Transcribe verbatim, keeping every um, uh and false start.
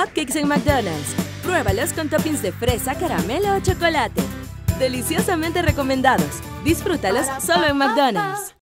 hotcakes en McDonald's. Pruébalos con toppings de fresa, caramelo o chocolate. Deliciosamente recomendados. Disfrútalos solo en McDonald's.